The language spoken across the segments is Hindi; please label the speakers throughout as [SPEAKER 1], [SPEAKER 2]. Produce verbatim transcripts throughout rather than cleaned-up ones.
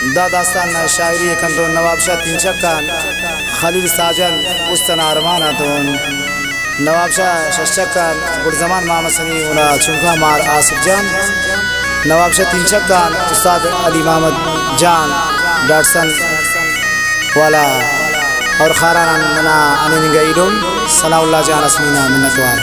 [SPEAKER 1] दा दास्तान शायरी कंदो नवाब शाह तीन चक्कान खलील साजन उस्तान अरमानातून नवाब शाह शशक्कान गुरजमान मामसनी उना चुंका मार आसिफ जान नवाब शाह तीन चक्कान उस्ताद अली मोहम्मद जान डाटसन वाला और खारान मना अनिंगा इडुम सलाउल्लाह जान असमीना मिन्नतवार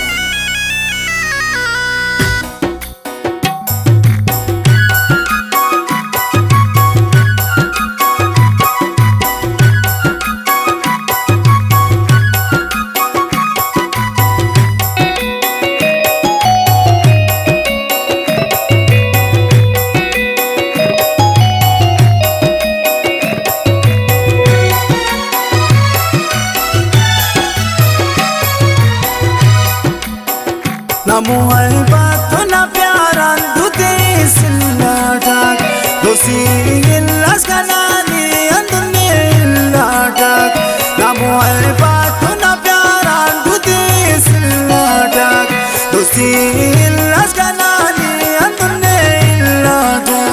[SPEAKER 2] ना मुहब्बत ना प्यारा दुते सिल्लाटाक दोसी इल्लास कनानी अंदुने इल्लाटाक ना मुहब्बत ना प्यारा दुते सिल्लाटाक दोसी इल्लास कनानी अंदुने इल्लाटाक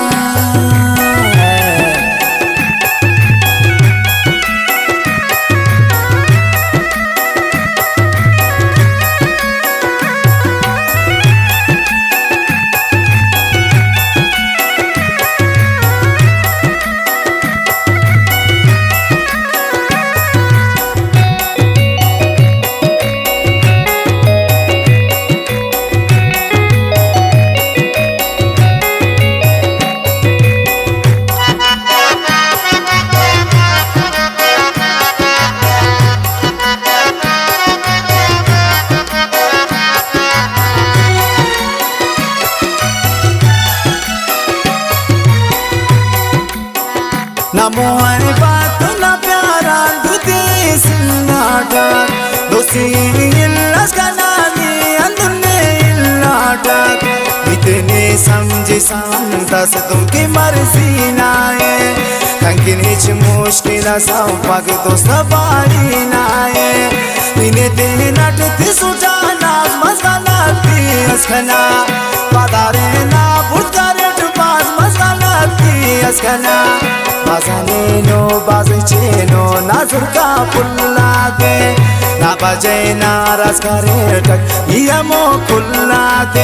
[SPEAKER 2] ना मुहब्बत ना प्यारा दुते सिल्लाटाक दोसी इल्लास कनानी अंदुने इल्लाटाक इतने समझे सांदस तुमकी मर्जी नाए कंकिन हिच मुश्किल संपक तो सवारी नाए इन्हें देनट ती सुजा नाज मस्कलती अस्कना पदारे ना बुद्धरेट पास मस्कलती अस्कना बाज़ानेनो बाज़ेचेनो नाज़ुर का पुल्ला दे ना बजे ना राज करे तक ये मो पुल्ला दे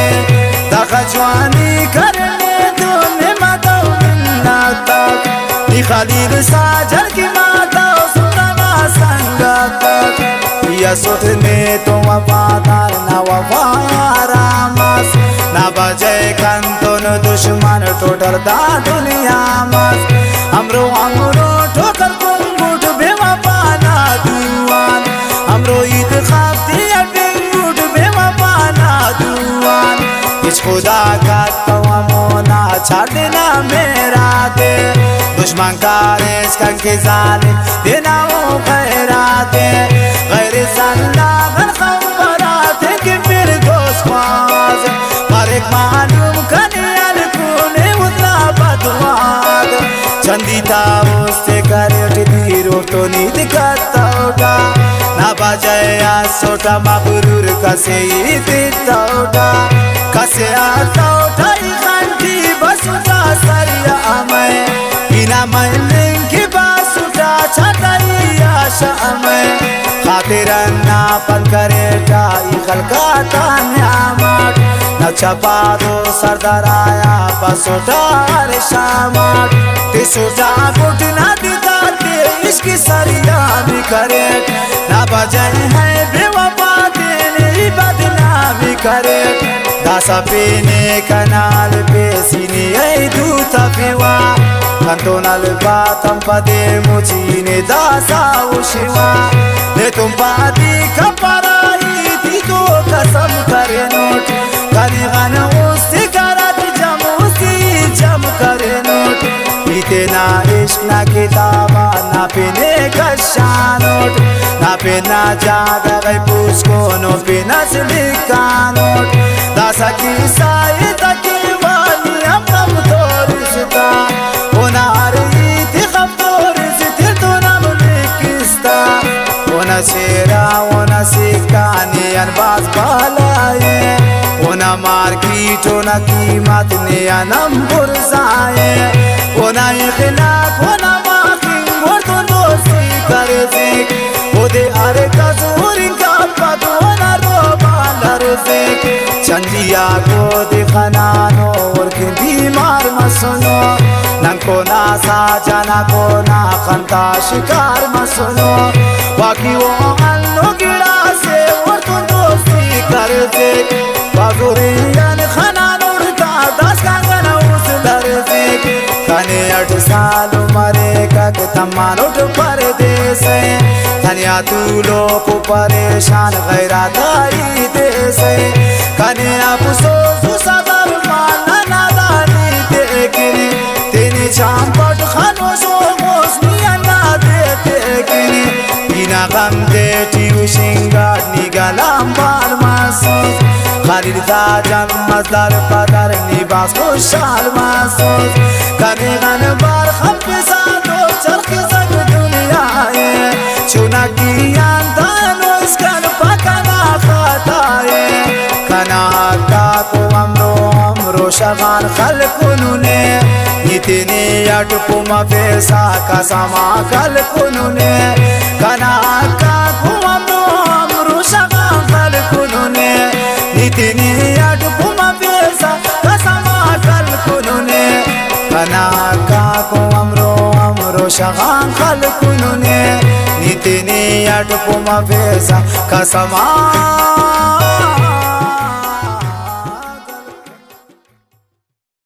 [SPEAKER 2] दाखजवानी करने दो ने माता मिलना तक नी खलील साजन की माता सुनाना संगा तक या सोचने तो वफादार ना वफारा मस ना बजे कंतो न दुश्मन टोटर दा दुनिया मस हमरो हमरो ठोकर कुंगुट बेवफा ना दुआन हमरो ईद खाती अटिंगुट बेवफा ना दुआन इस खुदा का तवा मोना छाड़ देना मेरा दे दुश्मन का रेस कंके जालिम देना वो खैरा दे गैर सल्ला गन खबरात के फिर दोस्त ख्वाज पर एक मालूम कनियल कूने उतना बदवाद चंदीता उससे करे धीरो तो नींद करता ना बजाया सोटा मबरूर कसे इतना कसे आता उठाई घंटी बसुटा सरिया मैं बिना महिलिंग की बासुटा छटाई आशा मैं खातिर ना पन करे टाई खलकाता न्यामत न छपा दो सरदाराया बसुटा रे शामत तिसुटा गुट ना दिता ते इसकी सरिया भी करे ना बजाए है बेवफा तेरी बदनामी करे दासा पेने कनाल पे सीने ऐ दूता पेवा कंटोनल बातम पदे मुचीने दासा उशिवा ने तुम पादी कपराई थी तो कसम करे नोट करी गन उससे करत जम उसी जम करे नोट पीते ना इश्क ना किताबा ना पीने कशानोट ना पीना जागा गई पुष्को नो पीना सिलिका नोट दासा की साई तकी वाली हम हम तोरिस्ता ओनार थी खब तोरिस्ते तो नाम लिखिस्ता ओना शेरा ओना सिकानी अनबाज बालाए ओना मार्केट ओना कीमत ने अनम बुरजाए ओना इखला गोदे अरे कसूरी का पदोना रो बांदर से चंदिया गोदे खनानो और के बीमार मसनो नंको ना साजा ना को ना खंता शिकार मसनो बाकी वो अन्नो गिड़ा से और तुम दोस्ती कर दे बाजुरियन खनानो उड़ता दस कांगना उस दर से कने अठ साल मरे का तमान उठ परदेश कन्या तू लोग परेशान गैरा दारी देश कने अफसोस सदर माना नादानी देखने तेने चांपट खानोशो मोसनिया ना देखने बिना गम दे टीयू शिंगार निगलाम बाल मासूस खालिद साजन मजदर पदर निबास खुशाल मासूस कने गन बार खम पे सादो चरख सग दुनिया है चुना किया दानो इसकन पकना खताए कना हक्का को अमरो अमरो शगान खल कुनुने नितने अटपु मफेसा कसमा खल कुनुने कना हक्का को अमरो अमरो शगान खल कुनुने नितने अटपु मफेसा कसमा खल कुनुने कना हक्का को अमरो अमरो शगान खल कुनुने नितने अटपु मफेसा कसमा